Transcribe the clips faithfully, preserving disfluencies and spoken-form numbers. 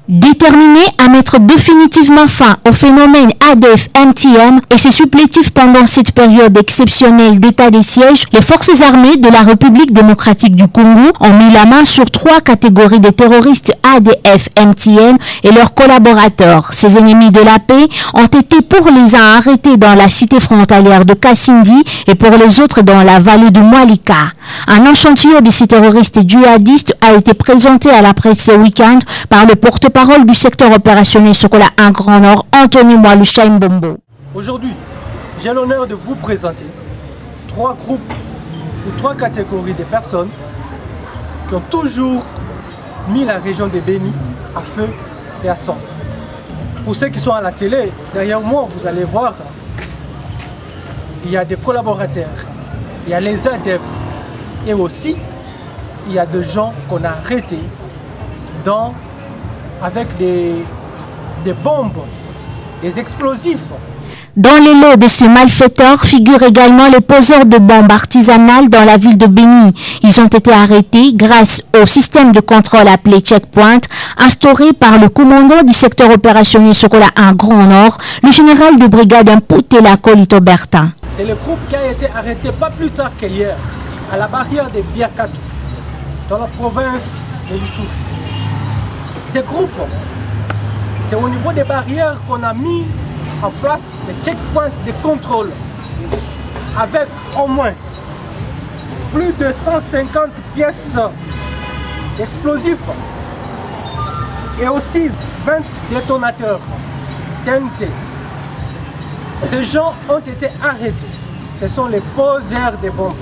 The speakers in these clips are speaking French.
Déterminé à mettre définitivement fin au phénomène A D F M T M et ses supplétifs pendant cette période exceptionnelle d'état de siège, les forces armées de la République démocratique du Congo ont mis la main sur trois catégories de terroristes A D F M T M et leurs collaborateurs. Ces ennemis de la paix ont été pour les uns arrêtés dans la cité frontalière de Kasindi et pour les autres dans la vallée de Mwalika. Un échantillon de ces terroristes djihadistes a été présenté à la presse ce week-end par le porte-parole Parole du secteur opérationnel Sokola un Grand Nord, Anthony Mwalusha Mbombo. Aujourd'hui, j'ai l'honneur de vous présenter trois groupes ou trois catégories de personnes qui ont toujours mis la région de Béni à feu et à sang. Pour ceux qui sont à la télé, derrière moi, vous allez voir, il y a des collaborateurs, il y a les A D F et aussi il y a des gens qu'on a arrêtés dans avec des, des bombes, des explosifs. Dans les lots de ces malfaiteurs figurent également les poseurs de bombes artisanales dans la ville de Béni. Ils ont été arrêtés grâce au système de contrôle appelé Checkpoint, instauré par le commandant du secteur opérationnel Sokola un Grand Nord, le général de brigade Mputela Kolito Bertin. C'est le groupe qui a été arrêté pas plus tard qu'hier, à la barrière de Biakato, dans la province de Lituri. Ces groupes, c'est au niveau des barrières qu'on a mis en place des checkpoints de contrôle avec au moins plus de cent cinquante pièces d'explosifs et aussi vingt détonateurs T N T. Ces gens ont été arrêtés. Ce sont les poseurs des bombes.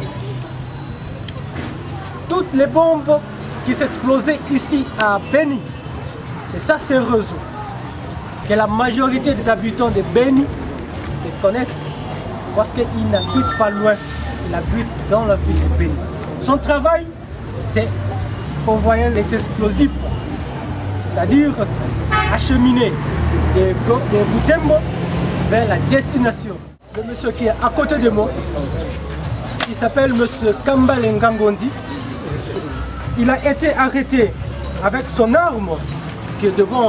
Toutes les bombes qui s'explosaient ici à Béni, c'est ça ces réseaux que la majorité des habitants de Béni les connaissent parce qu'ils n'habitent pas loin, ils habitent dans la ville de Béni. Son travail, c'est envoyer les explosifs, c'est-à-dire acheminer des, des Boutembo vers la destination. Le monsieur qui est à côté de moi, il s'appelle monsieur Kambale Ngangondi. Il a été arrêté avec son arme qui est devant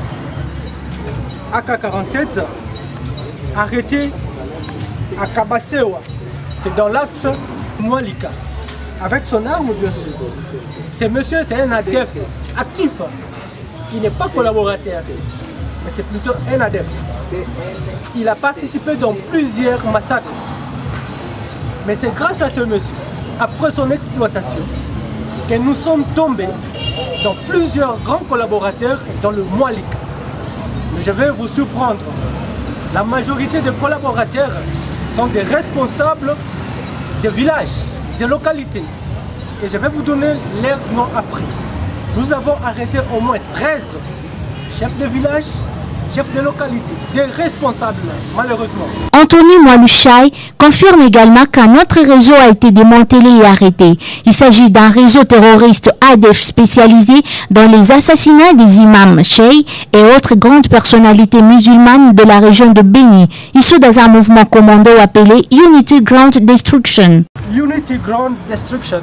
A K quarante-sept, arrêté à Kabasewa, c'est dans l'axe Mwalika, avec son arme bien sûr. Ce monsieur, c'est un A D F actif, qui n'est pas collaborateur, mais c'est plutôt un A D F. Il a participé dans plusieurs massacres, mais c'est grâce à ce monsieur, après son exploitation, que nous sommes tombés dans plusieurs grands collaborateurs dans le Mwalika. Mais je vais vous surprendre. La majorité des collaborateurs sont des responsables de villages, de localités. Et je vais vous donner leurs noms après. Nous avons arrêté au moins treize chefs de village, chefs de localité, des responsables malheureusement. Anthony Mwalusha confirme également qu'un autre réseau a été démantelé et arrêté. Il s'agit d'un réseau terroriste A D F spécialisé dans les assassinats des imams cheikh et autres grandes personnalités musulmanes de la région de Béni, issus dans un mouvement commando appelé Unity Ground Destruction. Unity Ground Destruction,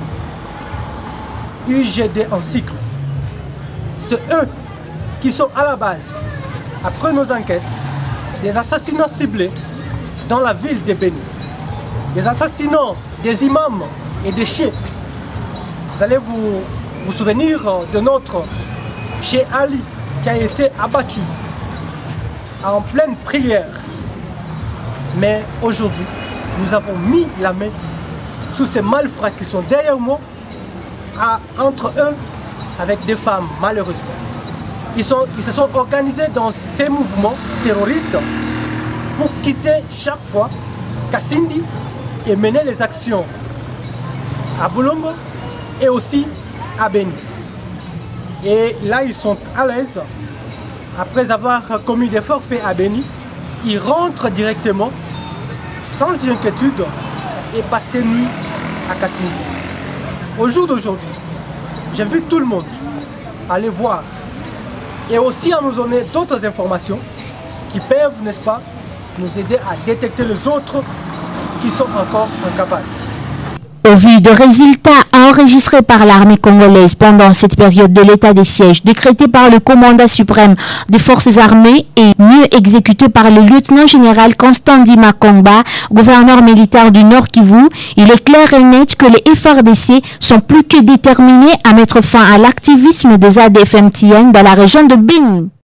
U G D en cycle. C'est eux qui sont à la base, après nos enquêtes, des assassinats ciblés dans la ville de Béni. Des assassinats des imams et des cheikhs. Vous allez vous, vous souvenir de notre cheikh Ali qui a été abattu en pleine prière. Mais aujourd'hui, nous avons mis la main sur ces malfrats qui sont derrière moi, à, entre eux, avec des femmes malheureusement. Ils, sont, ils se sont organisés dans ces mouvements terroristes pour quitter chaque fois Kasindi et mener les actions à Bolongo et aussi à Béni. Et là, ils sont à l'aise. Après avoir commis des forfaits à Béni, ils rentrent directement, sans inquiétude, et passent nuit à Kasindi. Au jour d'aujourd'hui, j'invite tout le monde à aller voir et aussi à nous donner d'autres informations qui peuvent, n'est-ce pas, nous aider à détecter les autres qui sont encore en cavale. Au vu des résultats enregistrés par l'armée congolaise pendant cette période de l'état des sièges décrété par le commandant suprême des forces armées et mieux exécuté par le lieutenant-général Constant Ndima Kongba, gouverneur militaire du Nord Kivu, il est clair et net que les F R D C sont plus que déterminés à mettre fin à l'activisme des A D F M T N dans la région de Beni.